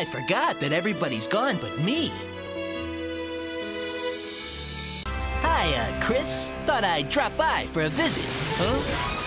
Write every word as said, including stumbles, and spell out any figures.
I forgot that everybody's gone but me. Hi, uh, Chris. Thought I'd drop by for a visit. Huh?